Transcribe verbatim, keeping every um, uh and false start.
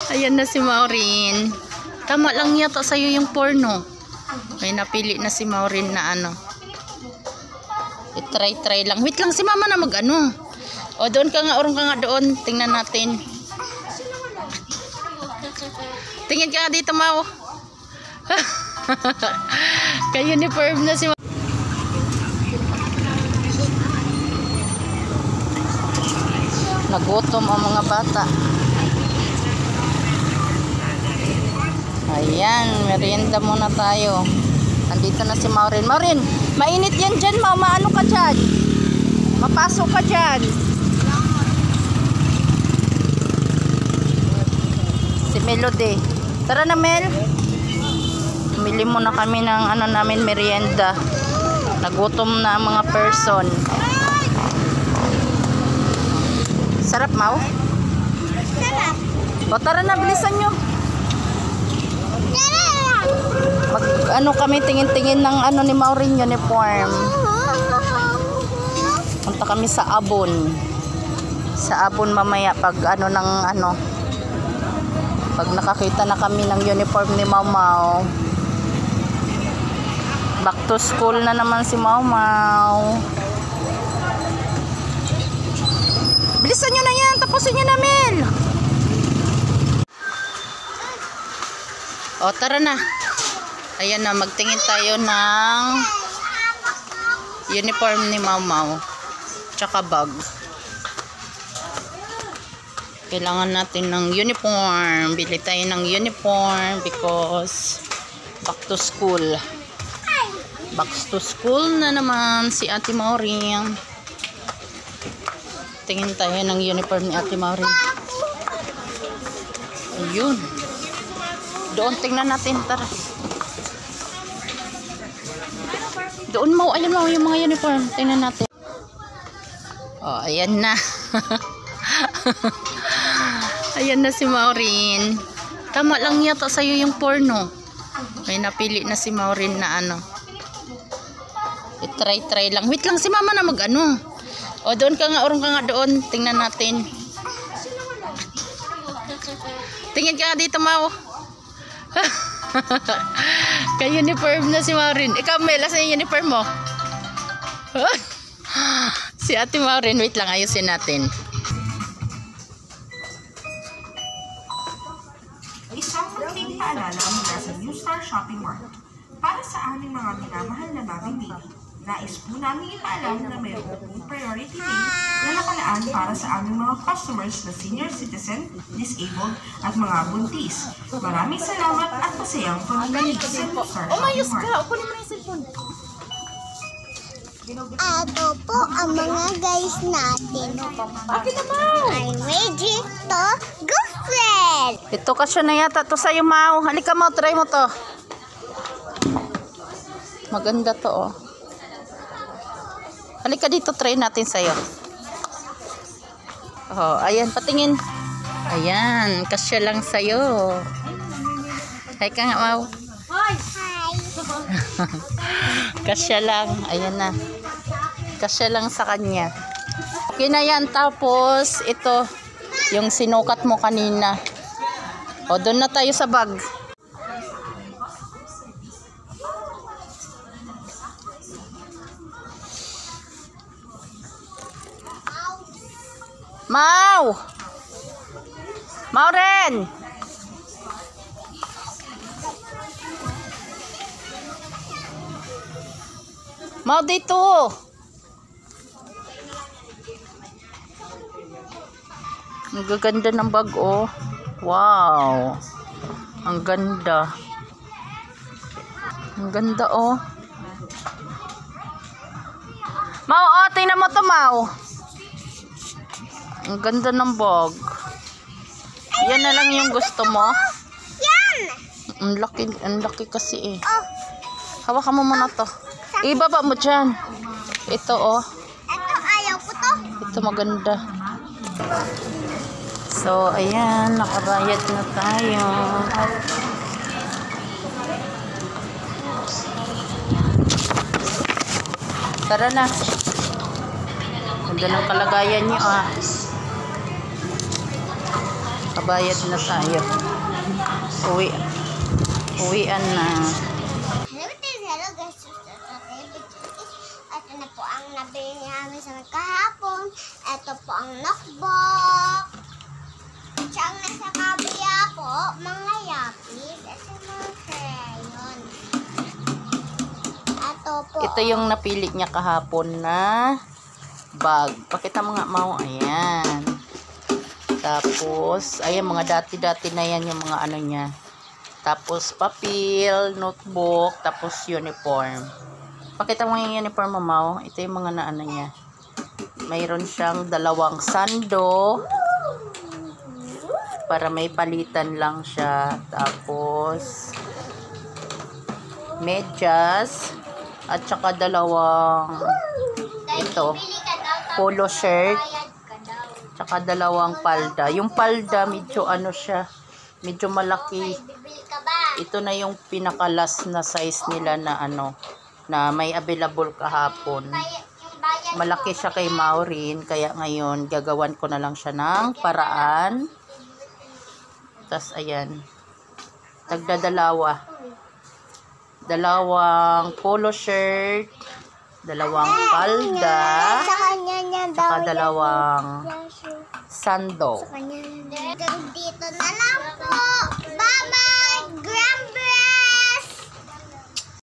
Ayan na si Maureen. Tama lang yata sa'yo yung porno. May napili na si Maureen na ano. I-try-try lang. Wait lang si mama na mag ano. O doon ka nga, urong ka nga doon. Tingnan natin. Tingin ka nga dito, Mau. Ka-uniform na si Mau. Nagutom ang mga bata. Ayan, merienda muna tayo. Andito na si Maureen. Maureen, mainit yan dyan, Mau. Maano ka dyan? Mapasok ka dyan. Si Melody. Tara na, Mel. Bumili muna kami ng ano namin, merienda. Nagutom na ang mga person. Sarap, Mau? Sarap. O, tara na, bilisan nyo. Mag, ano kami, tingin-tingin ng ano ni Maureen uniform. Punta kami sa Abon. Sa Abon mamaya pag ano ng ano. Pag nakakita na kami ng uniform ni Mau Mau. Back to school na naman si Mau Mau. Bilisan nyo na yan. Tapusin nyo na, Mel. O, tara na. Ayan na, magtingin tayo ng uniform ni Mau Mau. Tsaka bag. Kailangan natin ng uniform. Bili tayo ng uniform because back to school. Back to school na naman si Ate Maureen. Tingin tayo ng uniform ni Ate Maureen. Ayun. Doon tingnan natin, tara. Doon mo, ayun mo yung mga uniform. Tingnan natin. Oh, ayan na. Ayan na si Maureen. Tama lang yata sa'yo yung porno. May napili na si Maureen na ano. I-try-try lang. Wait lang si mama na mag ano. O doon ka nga, urong ka nga doon. Tingnan natin. Tingin ka nga dito, Mau. Ka-uniform na si Maureen. Ikaw, Mel, asan yung uniform mo? Si Ate Maureen, wait lang, ayusin natin. Isang munting paalala mula sa New Star Shopping Mart. Para sa aming mga minamahal na mamimili, nais po namin ipaalam na mayroong priority day na nakalaan para sa aming mga customers na senior citizen, disabled, at mga buntis. Maraming salamat at masayang pamimili sa New Star Shopping Mart. Kunin mo na yung cellphone. Ito po ang mga guys natin. Akin naman. I'm ready to go friend. Ito kasya na yata to sa'yo, Mau. Halika, Mau, try mo to. Maganda to, oh. Halika dito, try natin sa'yo. Oh, ayan, patingin. Ayan, kasya lang sa'yo. Hi ka nga, Mau. Hi. Kasya lang. Ayan na. Kasya lang sa kanya. Okay na yan. Tapos, ito, yung sinukat mo kanina. O, doon na tayo sa bag. Mau! Maureen! Mau, dito! Ang gaganda ng bag, oh. Wow! Ang ganda. Ang ganda, oh. Mau, oh, tingnan mo to, Mau. Ang ganda ng bag. Yan na lang yung gusto mo? Yan! Ang laki, ang laki kasi eh. Oh, Hawakan mo muna to. Ibaba mo dyan. Ito, oh. ito ayaw ko to. Ito maganda. So, ayan. Nakabayad na tayo. Tara na. Ganda ng kalagayan niyo, ah. Bayad na tayo. Uwi. Uwian na. Hello guys, hello guys. Ito na po ang nabili namin sa kahapon. Ito po ang notebook. At ang nasa kabila po, mga yapis. Ito mga crayon. Ito po. Ito yung napili niya kahapon na bag. Pakita mo nga, Mau. Ayan. Tapos, ayan, mga dati-dati na yan yung mga ano niya. Tapos, papel, notebook, tapos uniform. Pakita mo yung uniform mo, Mau. Ito yung mga naano niya. Mayroon siyang dalawang sando. Para may palitan lang siya. Tapos, medyas. At saka dalawang, ito, polo shirt. Tsaka dalawang palda. Yung palda, medyo ano siya, medyo malaki. Ito na yung pinakalas na size nila na ano, na may available kahapon. Malaki siya kay Maureen, kaya ngayon gagawan ko na lang siya ng paraan. Tapos ayan, tagdadalawa. Dalawang polo shirt, dalawang palda, Sa kanya niya daw. saka dalawang Yan, shoe. sando. Sa kanya